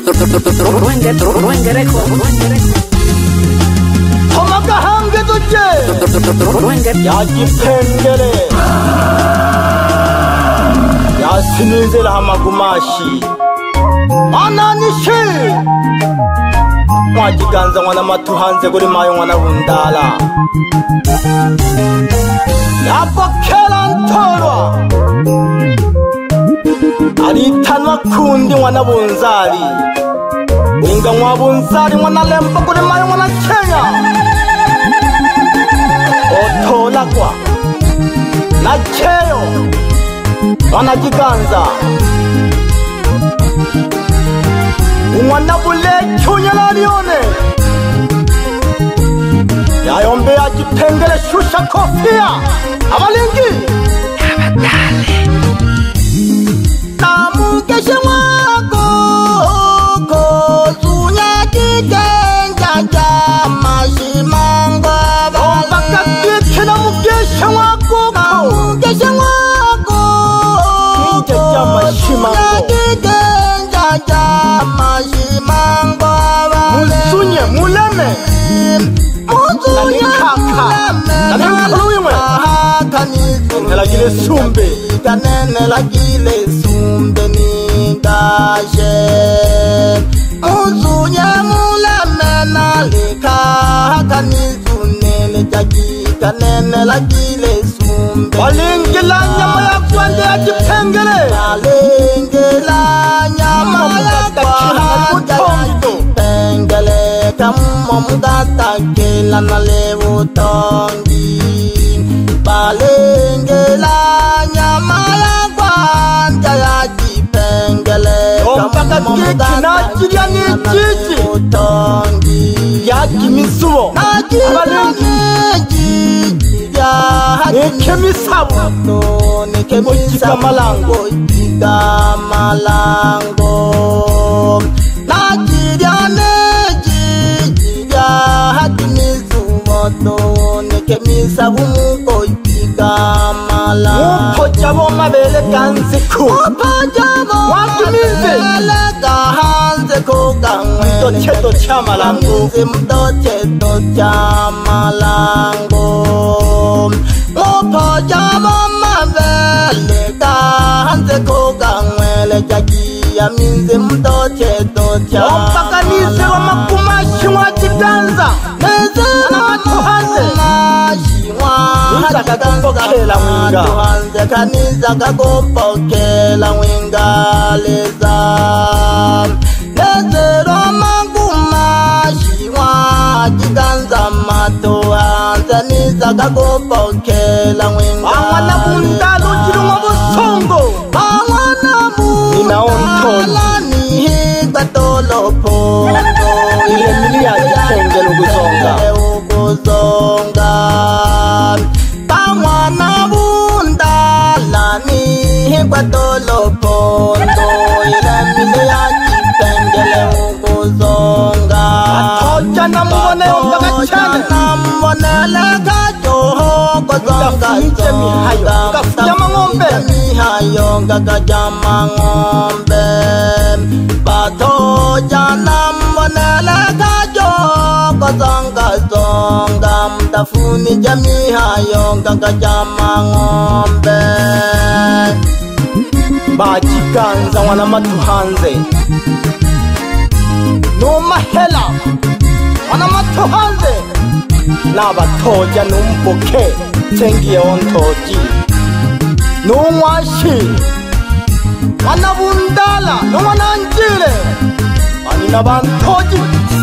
토마가 한 개도 째 야기팽개래 야스니들 하마구마시 아나니시 와지간za wana matuhanze kuri mayo wana bundala yapokela ntorwa aritanwa kundi wana bunzali winga mwa bunzali wana lempo kuri mayo wana Kenya otola kwa na cheyo wana jiganza umwana bule chunyala lione yayombe ajipengele shusha kofia abalingi abatale namukeshe mwako kozunya kikenja mashimanga ombakakike namukeshe mwako namukeshe mwako kikenja mashimanga Musunye muleme kaka Nalagile sumbe Nalagile sumbe ni gashe Musunye muleme nalikaka nizunele jagika Nalagile sumbe Walingila nyama ya kwande ya jipengele Walingila nyama ya kwande ya jipengele Kamo mugata kela na levo tongi Balengela nyama ya kwande ya jipengele Kamo mugata kela na levo tongi Yaki misuo Abalengi Neke misabu Neke malango Ojika malango Najiria nejiria Hati mizumoto Neke misabu Muko ojika malango Muko jabo mabele kanziku Muko jabo mabele kanziku Mdocheto cha malango Mdocheto cha malango Muko jabo mabele kanziku Jakia minze mdocheto cha Ompakanize wa makumashi wa jiganza Neze wa matuhanze Niza kakopokela mwinga Matuhanze kaniza kakopokela mwinga leza Neze wa makumashi wa jiganza Matuhanze niza kakopokela mwinga Awana bundalo jiru wa busongo Inaontoni Batolo pondo Ile milia jipengele uguzonga Pamwana bundala ni Batolo pondo Ile milia jipengele uguzonga Atoja na mwone utakachane Na mwone lega joho Kozonga Kafuja mangombe Mihayonga kajama ngombe Batoja na mbonele kajo Kozonga zonga Mtafuni jamihayonga kajama ngombe Bajiganza wana matuhanze Numa hela wana matuhanze Nabatoja numbuke Tengie ontoji Nungwashi Wanabundala Nungwananjile Wanina bantoji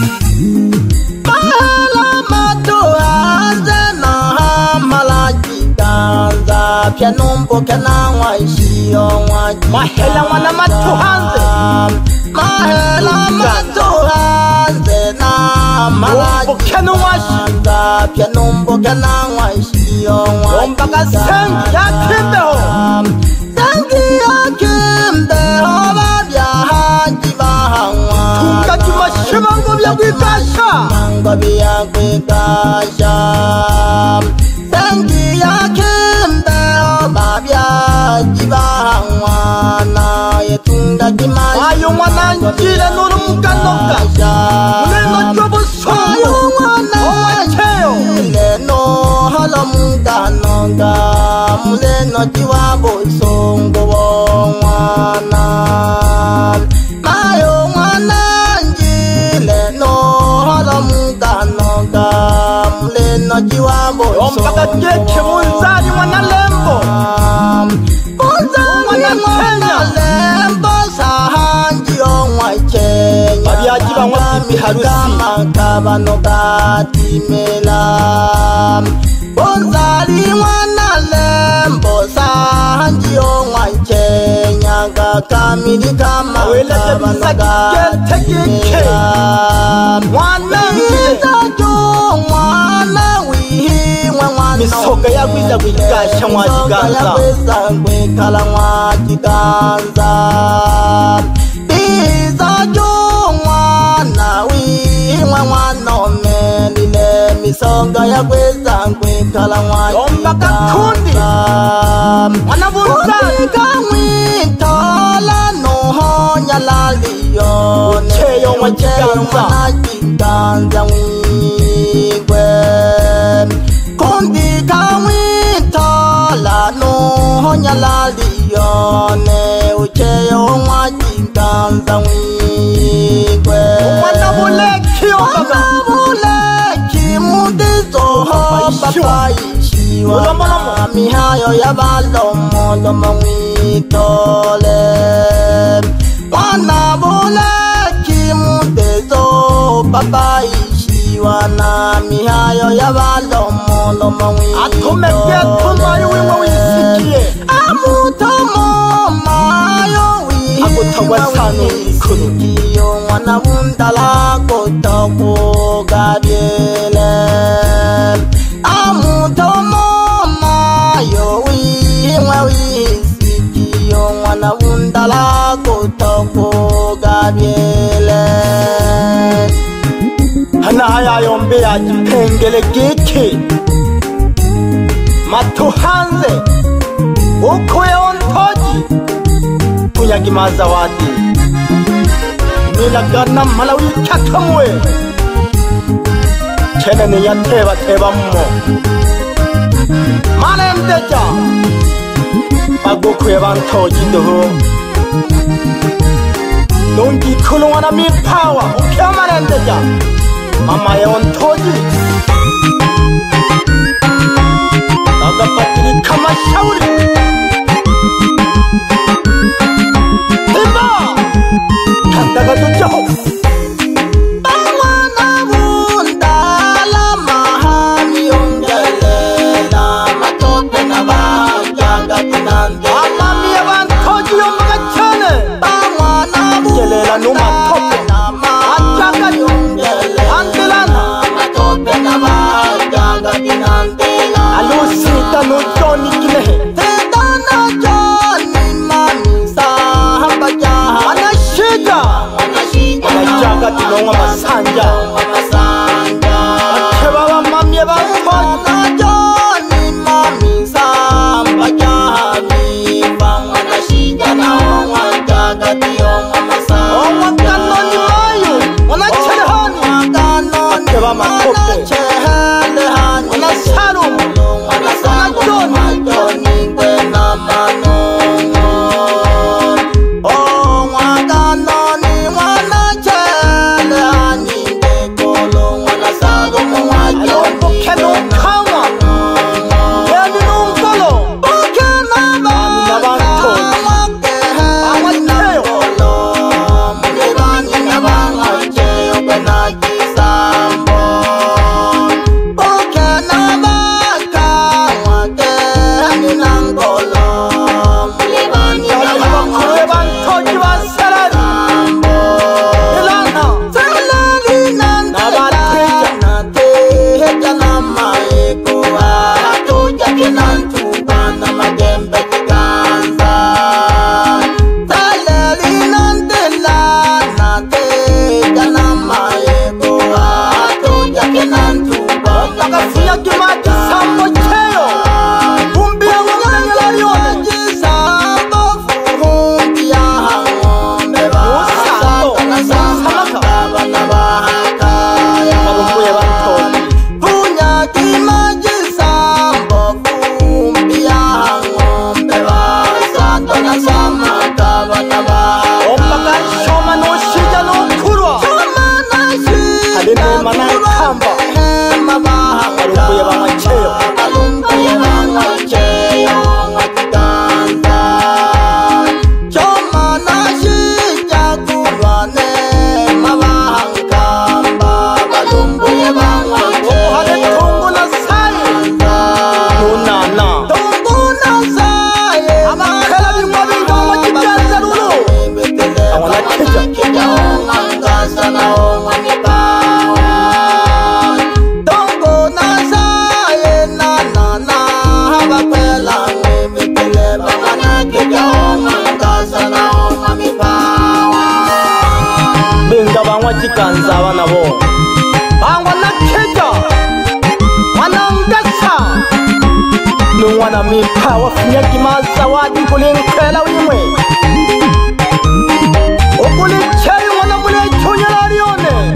Mahela matuhanze na malajiganza Pia numbuke na ngwashi Mahela wana matuhanze Mahela matuhanze na malajiganza Pia numbuke na ngwashi Ombaka sengi ya kimbeho Sengi ya kimbeho Babya haji bahangwa Tunga kimashimango bya kwikasha Mango bya kwikasha Sengi ya kimbeho Babya haji bahangwa Na yetunga kimashimango Ayo mwananjile nuru noga noga muleno jobusungu owacheyo muleno halo muga noga muleno jiwabo songo mwana mayo mwana njileno halo muga noga muleno jiwabo ompaka jeche bunzali mwana lembo Babiaji bangwati miharusi makabano katimela bonzali mwana lembo sahanji onwankenya kakamili kama kabano katimela mwana mwana wihimwe mwana misoga yagwiza kwigasha mwajiganza kwekala mwajiganza bizajo mwana wihimwe mwana omelile misonga yagwiza kwekala mwajiganza mwana bunzali kamwitola nohonya laliyone ucheyo mwajiganza jiganza mwigwe kundi kamwitola nohonya laliyone ucheyo mwajiganza mwigwe mwana buleki mudizoho papayishiwa mihayo yabalomolomo mwitole mwana buleki mudizoho papayishiwa mihayo yabalomolomo atumeke tumayo wiwe wisikiye amutomo mayo agutawasano ikunu iyo mwana bundala kotokugabyele amutomo mayo wimwe wisikiyo mwana bundala kotokugabyele hana hayayombe yajipengele giki matu hanze ukuye ontoji kunyagimaza wadi nilagana mala wikakamwe chene niyateba teba mmo mane mdeja bagukuye bantoji duhu nungi kulu wana mipawa ukia mane mdeja mama ya ontoji agapatiri kama shauri himba kandaga tujaho mwana bundala mahami ongelela matope na bajaga tinande amami y'abantoji yo mu gacane mwana gelela n'umatope ajaga andelana matope na bajaga tinande alusita n'ujoni kinehe Tedana Johnny Mamisa Hambajaha anashija anajaga tinonwa masanja akebaba mami y'abantoji Johnny Mamisa Hambajaha Mipa Wanashija na Wanjaga Tiongwa Masanja owakanoni mayo wanachelehani akeba makope wanasalumu Inga bangwa chikanza bana bo bangwa na keja wanangasa nungwana mipa wafinya kimaza wadi kulinkela wimwe okulicheri wana mule chunyala lione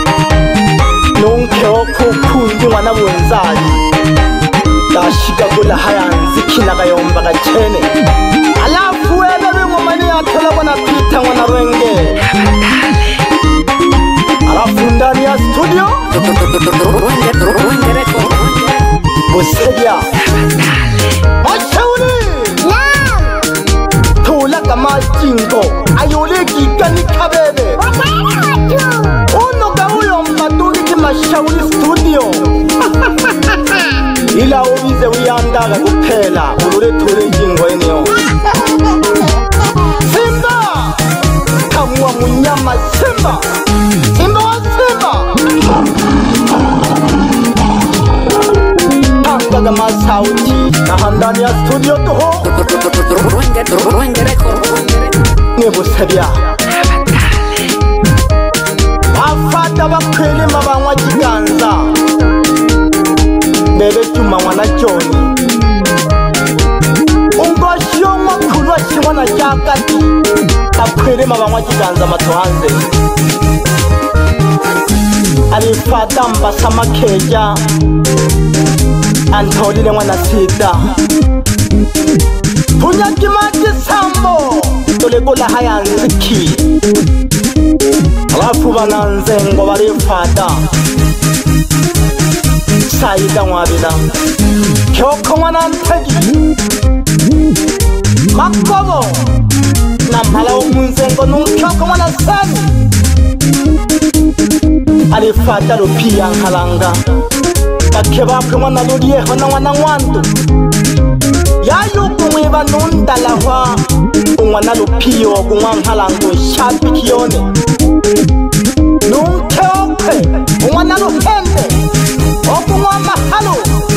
nunkeo kukundi wana bunzali dashiga gula hayanzi kinaga yomba gachene alafu webe bingomani atola wana pita wana rwenge alafu ndani ya studio Busebya Mashauri Tula kama jingo Ayole gigani kabebe Uno kauyo mbaduri ki Mashauri studio Ila ubize wiyandaga kupela Ulule tule jingo eneo Simba Kamwa munyama Simba Simba wa Simba Tanga masauti na ndani ya studio toho Busebya Afata bakwele mabangwa kiganza Bebe Juma wana Joni Ungoshyo mwakulwa shimwana jakati Bakwele mabangwa kiganza matohanze Alifata mbasa makeja Antolile mwana sida Punyakimaki sambo Tolegola hayanziki Alafu bananzengo balifata Saida mwabila Kyoko mwana ntegi Makobo Nampala umunzengo nunkyoko mwana sani Alifata lupia nkalanga Bakeba kumwana lulieho na wana ngwandu Yayuku mwiba nundalahwa Umwana lupio kumwa nkalangu shapi kione Nunkeokwe umwana luhende Okumwa mahalo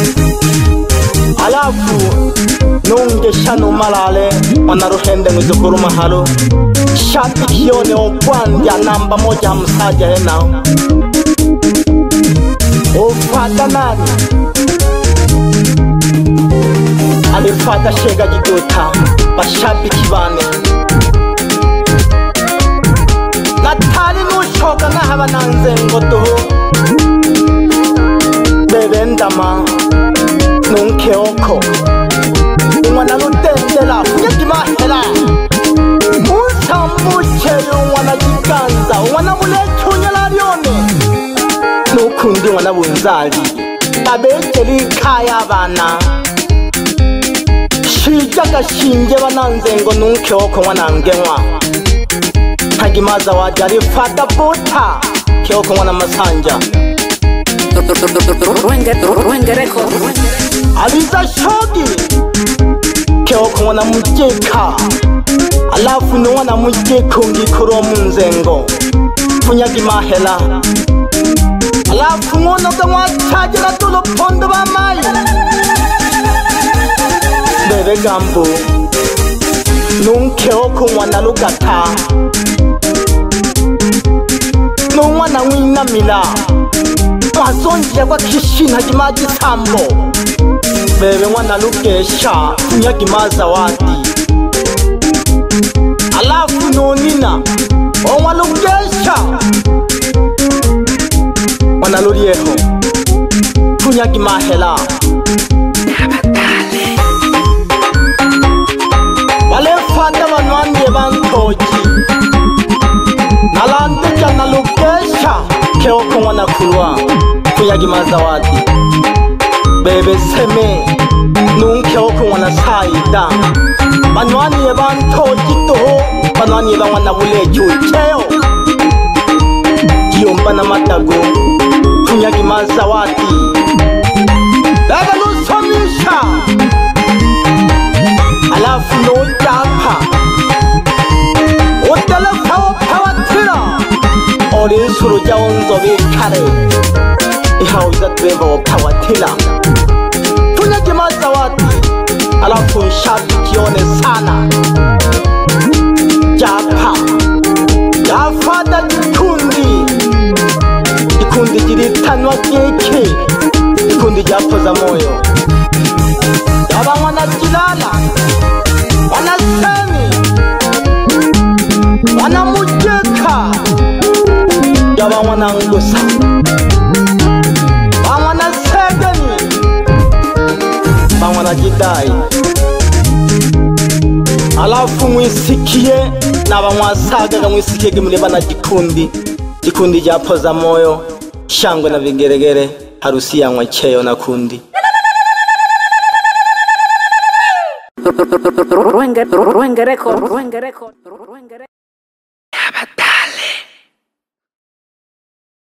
Alafu Nungesha numalale Mwana luhende ngizukuru mahalo Shapi kione okwandya namba moja msaja henao Ufata nani Alifata shega jidota Bashabiki bane Natali nushoka na haba nanzengo toho Bebe ndama Nunkeoko Umwana lutendela Funyaki mahela Musambuche umwana jiganza Umwana mulechunya la lione Nukundi wana bunzali Babekeli kaya bana Shijaga shinje bananzengo nunkyoko wanangenwa Hagimaza wajari fata bota Kyoko wana masanja Aliza shogi Kyoko wana mujeka Alafu nuwana mujeko ngikuro munzengo Funyagi mahela Alafu ngono kama chajira tulo pondo ba mai Bebe gambo Nunkeoko mwana lugata Nungwana wina mila Mwazonji ya kwa kishina hajimaji sambo Bebe mwana lugesha Funyagi mazawadi Alafu nonina Onwa lugesha Mwana lulieho Funyagi mahela Wale fanda wanwanye bantoji Nalandeja na lukesha Keoko mwana kulwa Funyagi mazawadi Bebe seme Nunkeoko mwana saida Banwanye bantoji toho Banwanye banwana buleju cheo Jiyomba na matago Funyagi mazawadi Bebe lusomisha Alafu no japa Otelefa opawatira Ori suru jaonzo vikare Ihauza tweba opawatira Funyagi mazawadi Alafu nshabi kione sana Japa Jafada jikundi kundi litanwa kiki, kundi japoza moyo. Yaba mwana Jilala, wana Semi, wana Mujeka, yaba mwana Ngusa, wana Segeni, wana Jidai. Alafu mwisikie na bamwasaga mwisikie mureba na gikundi japoza moyo, shangwe na vigeregere, harusi yanwa cheyo na kundi. Ruenge record.